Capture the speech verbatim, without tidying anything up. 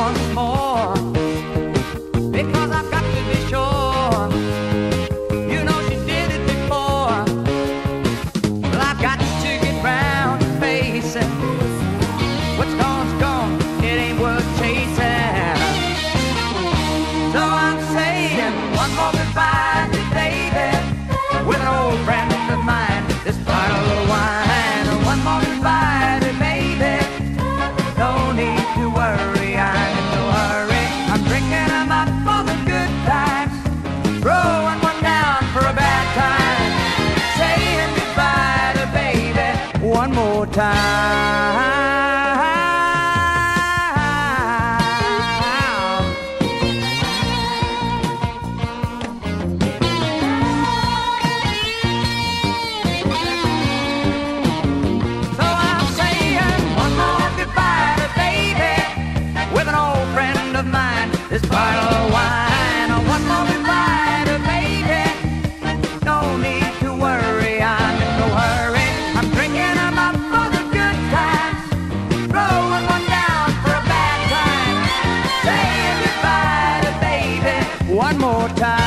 once more, because I've got to be sure. You know she did it before. Well, I've got to get round to facing what's gone's gone, it ain't worth chasing. So I'm saying one more goodbye to baby, with an old friend of mine, this bottle of wine. One more goodbye to baby, no need to worry, I'm in no hurry. I'm drinking them up for the good times, throwing one down for a bad time, saying goodbye to baby one more time. This bottle of wine, one more goodbye to baby, no need to worry, I'm in no hurry. I'm drinking them up for the good times, throwing one down for a bad time, saying goodbye to baby one more time.